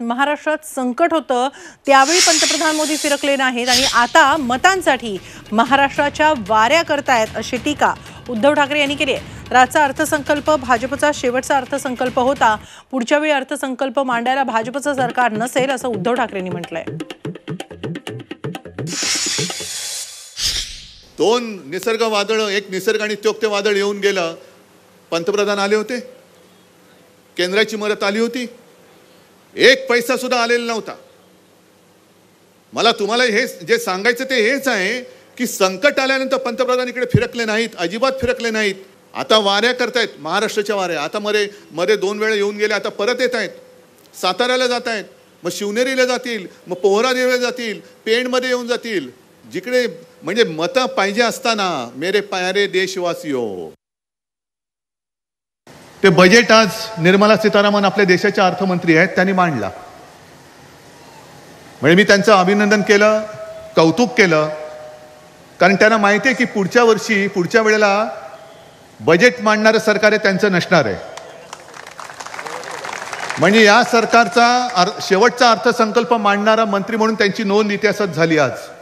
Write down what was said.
महाराष्ट्रात संकट होतं त्यावेळी पंतप्रधान मोदी फिरकले नाहीत आणि आता मतांसाठी महाराष्ट्राच्या वाऱ्या करतायत अशी टीका उद्धव ठाकरे यांनी केली आहे। राज्याचा अर्थसंकल्प भाजपचा शेवटचा अर्थसंकल्प होता, पुढच्या वेळी अर्थसंकल्प मांडायला भाजपचं सरकार नसेल असं उद्धव ठाकरेंनी म्हटलंय। दोन निसर्ग वादळ, एक निसर्ग आणि त्योक्ते वादळ येऊन गेलं, पंतप्रधान आले होते, केंद्राची मदत आली होती, एक पैसा सुद्धा आलेला नव्हता। मला तुम्हाला हे जे सांगायचं ते हेच आहे की संकट आल्यानंतर पंतप्रधान इकडे फिरकले नाहीत, अजिबात फिरकले नाहीत। आता वाऱ्या करतायत, महाराष्ट्राच्या वाऱ्या। आता मध्ये 2 वेळा येऊन गेले, आता परत येत आहेत, साताऱ्याला जात आहेत, मग शिवनेरीला जातील, मग पोहरादेवीला जातील, पेणमध्ये येऊन जातील, जिकडे म्हणजे मतं पाहिजे असताना। मेरे प्यारे देशवासियो, ते बजेट आज निर्मला सीतारामन आपल्या देशाच्या अर्थमंत्री आहेत, त्यांनी मांडला। म्हणजे मी त्यांचं अभिनंदन केलं, कौतुक केलं, कारण त्यांना माहिती आहे की पुढच्या वर्षी पुढच्या वेळेला बजेट मांडणारं सरकार आहे त्यांचं नसणार आहे। म्हणजे या सरकारचा शेवटचा अर्थसंकल्प मांडणारा मंत्री म्हणून त्यांची नोंद इतिहासात झाली आज।